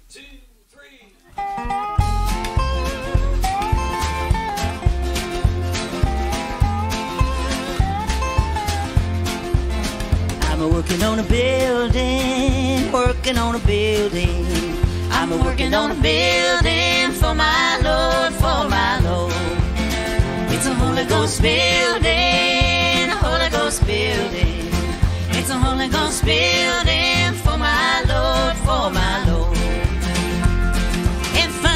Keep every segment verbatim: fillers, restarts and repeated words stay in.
two, three. I'm working on a building, working on a building. I'm working on a building for my Lord, for my Lord. It's a Holy Ghost building, a Holy Ghost building. It's a Holy Ghost building for my Lord, for my Lord. If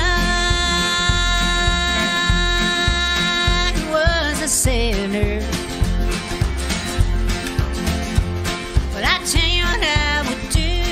I was a sinner, but I tell you what I would do,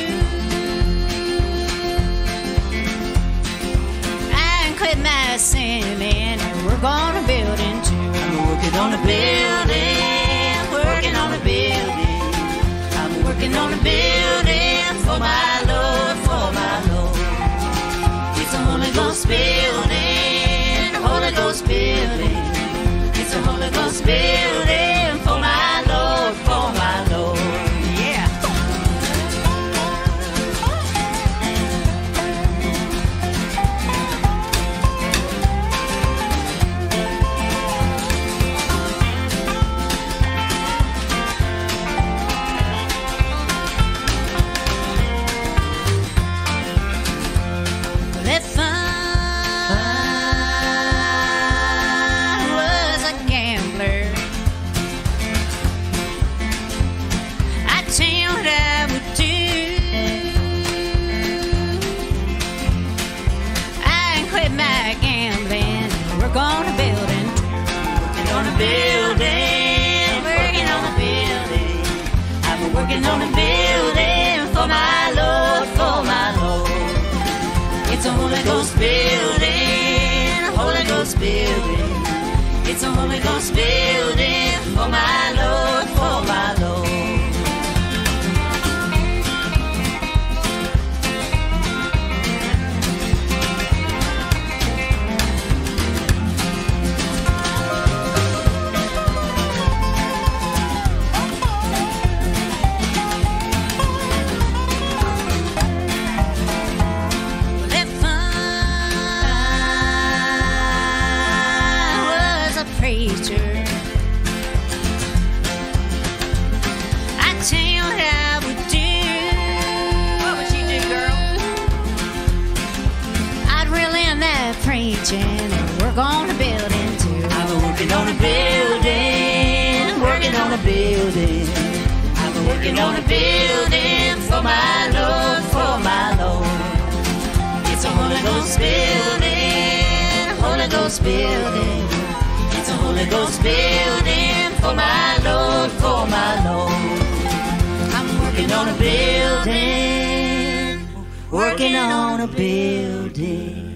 I quit my sin and we're gonna build into. I'm working on a building, working on a building. I'm working on a building for my Lord, for my Lord. It's a Holy Ghost building, a Holy Ghost building. It's a Holy Ghost building for my Lord, for my Lord. Yeah. If I was a gambler, I'd tell you what I would do. I quit my gambling. We're gonna build and working on a building, working on a building. I'm working on a building for my Lord, for my Lord. It's a Holy Ghost building, a Holy Ghost building. It's a Holy Ghost building for my Lord, for my Lord. If I was a preacher, I'd tell you what I would do. What would you do, girl? I'd reel in that preaching and we're gonna build into. I'm working on a building, working on a building. I'm working on a building for my Lord, for my Lord. It's a Holy Ghost building, a Holy Ghost building. It's a Holy Ghost building for my Lord, for my Lord. I'm working on a building, working on a building.